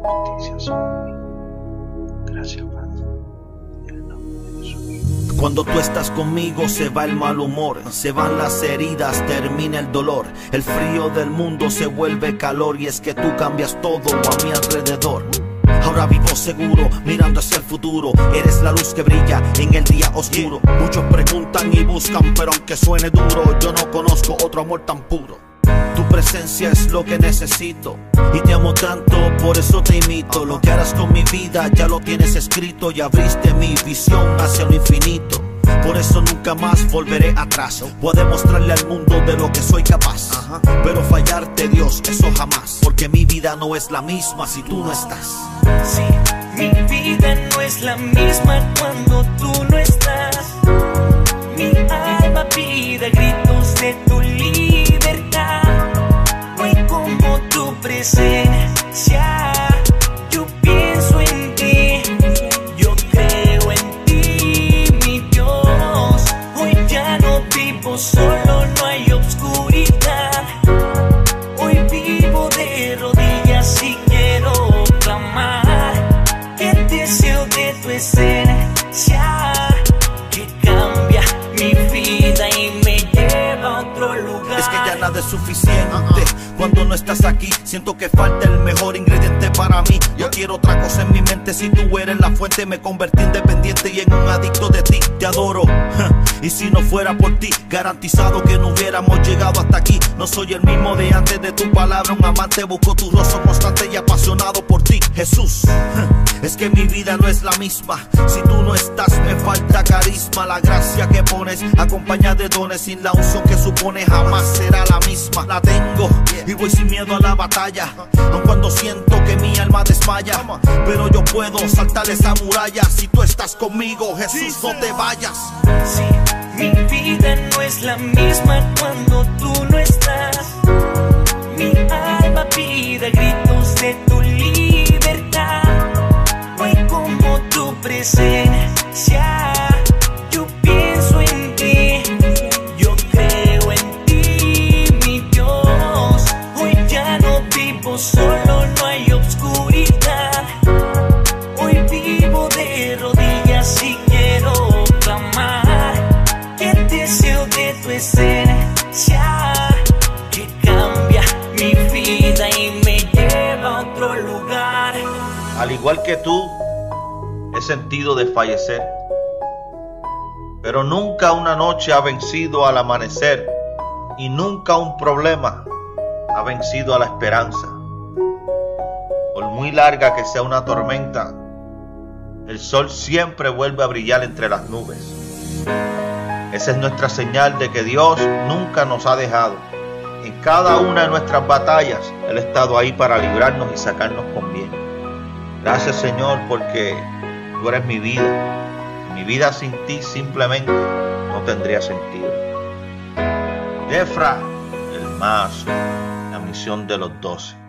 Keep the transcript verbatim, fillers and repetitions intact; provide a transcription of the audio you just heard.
justicia sobre mí. Gracias, Padre. En el nombre de Jesús. Cuando tú estás conmigo se va el mal humor, se van las heridas, termina el dolor. El frío del mundo se vuelve calor y es que tú cambias todo a mi alrededor. Ahora vivo seguro, mirando hacia el futuro. Eres la luz que brilla en el día oscuro. Muchos preguntan y buscan, pero aunque suene duro, yo no conozco otro amor tan puro. Tu presencia es lo que necesito y te amo tanto, por eso te invito. Lo que harás con mi vida ya lo tienes escrito y abriste mi visión hacia lo infinito. Por eso nunca más volveré atrás. Voy a demostrarle al mundo de lo que soy capaz. Ajá. Pero fallarte, Dios, eso jamás. Porque mi vida no es la misma si tú no estás. Sí, mi vida no es la misma cuando tú no estás. Mi alma pide gritos de tu libertad. Hoy como tu presencia, yo pienso en ti. Yo creo en ti, mi Dios. Hoy ya no vivo solo, no hay obscuridad. Hoy vivo de rodillas y quiero clamar el deseo de tu esencia que cambia mi vida y me lleva a otro lugar. Es que ya nada es suficiente. Cuando no estás aquí, siento que falta el mejor ingrediente para mí. Yo quiero otra cosa en mi mente. Si tú eres la fuente, me convertí en dependiente y en un adicto de ti. Te adoro. Y si no fuera por ti, garantizado que no hubiéramos llegado hasta aquí. No soy el mismo de antes de tu palabra. Un amante busco tu rostro constante y apasionado por ti, Jesús. Es que mi vida no es la misma. Si tú no estás, me falta carisma. La gracia que pones, acompañada de dones. Sin la unción que supone, jamás será la misma. La tengo y voy sin miedo a la batalla, aun cuando siento que mi alma desmaya. Pero yo puedo saltar esa muralla. Si tú estás conmigo, Jesús, no te vayas. Sí, mi vida no es la misma cuando tú no estás. Mi alma pide gritos de tu libertad. Hoy como tu presencia, yo pienso en ti. Yo creo en ti, mi Dios. Hoy ya no vivo solo, no hay obscuridad. Hoy vivo de rodillas y quiero clamar el deseo de tu esencia que cambia mi vida y me lleva a otro lugar. Al igual que tú, he sentido desfallecer, pero nunca una noche ha vencido al amanecer y nunca un problema ha vencido a la esperanza. Por muy larga que sea una tormenta, el sol siempre vuelve a brillar entre las nubes. Esa es nuestra señal de que Dios nunca nos ha dejado. En cada una de nuestras batallas, Él ha estado ahí para librarnos y sacarnos con bien. Gracias, Señor, porque tú eres mi vida. Mi vida sin ti simplemente no tendría sentido. Jefra, el mazo, la misión de los doce.